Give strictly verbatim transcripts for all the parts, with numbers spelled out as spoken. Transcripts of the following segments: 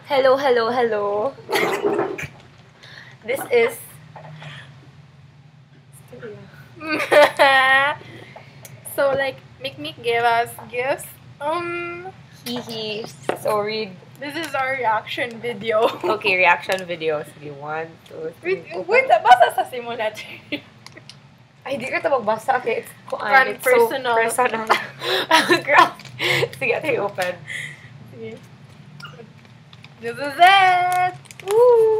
Hello, hello, hello. This is... So, like, Mic gave us gifts. Um, Hihi. So, read. this is our reaction video. Okay, reaction video. Sige, one, two, three, Wait, four, wait, five. basa sa simulator. Ay, di ka ito magbasa. Okay, it's, Fun, it's personal. so personal. Girl. Sige, ito yung open. Sige. This is it! Woo!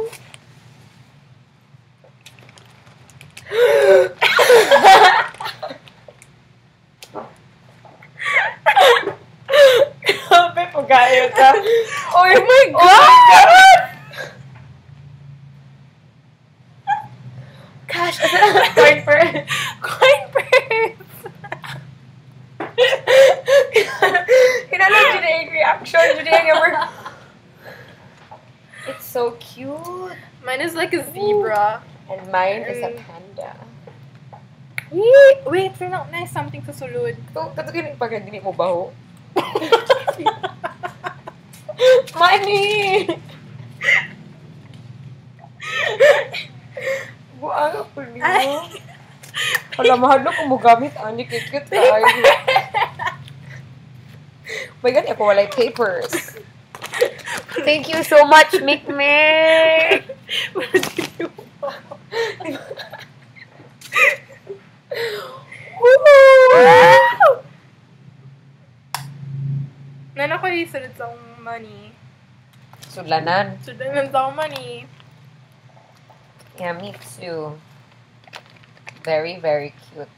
Grabe, pag-ayo ka. Oh my God! Gosh, coin purse. Coin purse! Kinalang dyan na yung reaction. Dyan na yung It's so cute. Mine is like a zebra. And mine is a panda. Wait, wait, for now, nice something sa sulod. Ito, katugin pag hindi mo baho. Money! Buang ako niyo. Wala, mahal na kung mo gamit. Ani, kikit tayo. My God, ako walay papers. Thank you so much, Mic Mic. Nana ko yung sulit sa akong money. Sulanan. Sulit lang sa akong money. Yeah, me too. Very, very cute.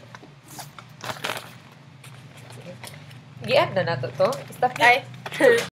Gi-add na nato to. Stop na. Ay.